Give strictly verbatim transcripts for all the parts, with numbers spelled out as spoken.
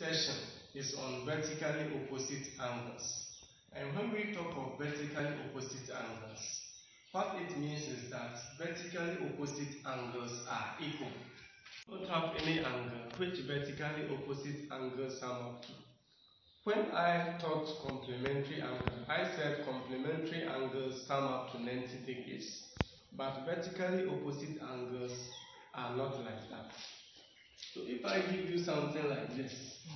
session is on vertically opposite angles. And when we talk of vertically opposite angles, what it means is that vertically opposite angles are equal. We don't have any angle which vertically opposite angles sum up to. When I taught complementary angle, I said complementary angles sum up to ninety degrees. But vertically opposite angles are not like that. So if I give you something like this,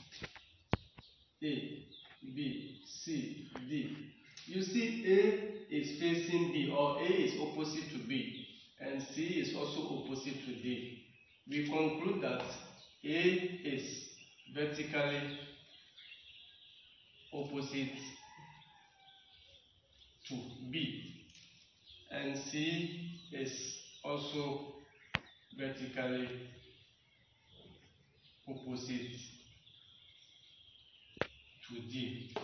A, B, C, D, you see A is facing B, or A is opposite to B, and C is also opposite to D. We conclude that A is vertically opposite to B, and C is also vertically opposite to D.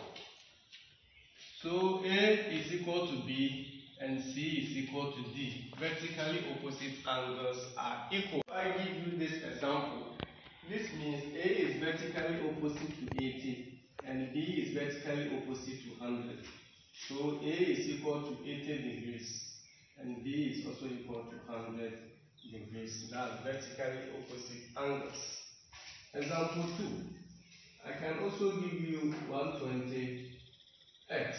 So A is equal to B and C is equal to D. Vertically opposite angles are equal. If I give you this example, this means A is vertically opposite to eighty and B is vertically opposite to one hundred. So A is equal to eighty degrees and B is also equal to one hundred degrees. That's vertically opposite angles. Example two. I can also give you one hundred twenty x,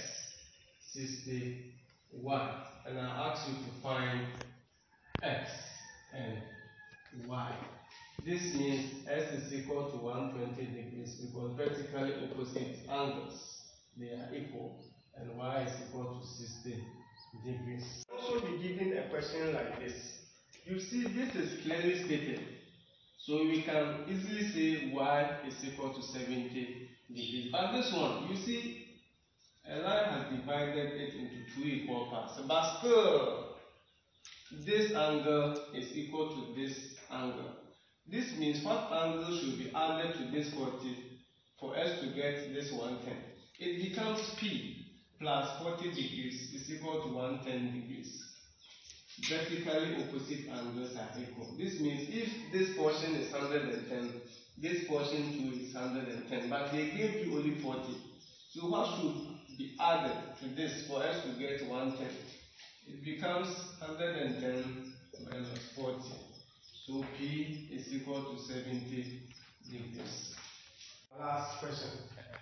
sixty y, and I ask you to find x and y. This means x is equal to one hundred twenty degrees because vertically opposite angles, they are equal, and y is equal to sixty degrees. Also be given a question like this. You see, this is clearly stated. So we can easily say y is equal to seventy degrees. But this one, you see, a line has divided it into two equal parts. But still, this angle is equal to this angle. This means what angle should be added to this forty for us to get this one hundred ten? It becomes P plus forty degrees is equal to one hundred ten degrees. Vertically opposite angles are equal. This means if this portion is one hundred ten, this portion too is one hundred ten, but they gave you only forty. So what should be added to this for us to get one hundred ten? It becomes one hundred ten minus forty. So P is equal to seventy degrees. Last question.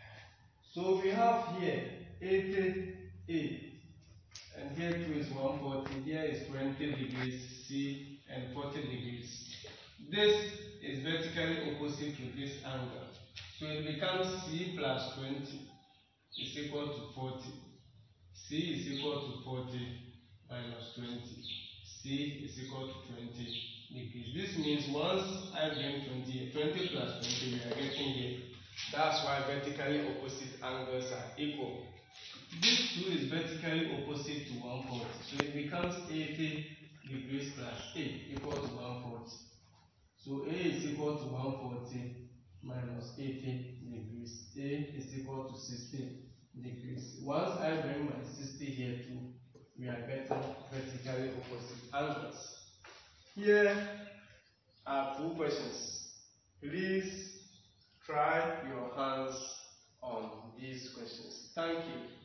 So we have here eighty A. And here too is one hundred forty, here is twenty degrees C and forty degrees. This is vertically opposite to this angle. So it becomes C plus twenty is equal to forty. C is equal to forty minus twenty. C is equal to twenty degrees. This means once I bring twenty, twenty plus twenty, we are getting here. That's why vertically opposite angles are equal. This two is vertically opposite to one hundred forty, so it becomes eighty degrees plus A equal to one hundred forty. So A is equal to one hundred forty minus eighty degrees. A is equal to sixty degrees. Once I bring my sixty here too, we are getting vertically opposite angles. Here are two questions. Please try your hands on these questions. Thank you.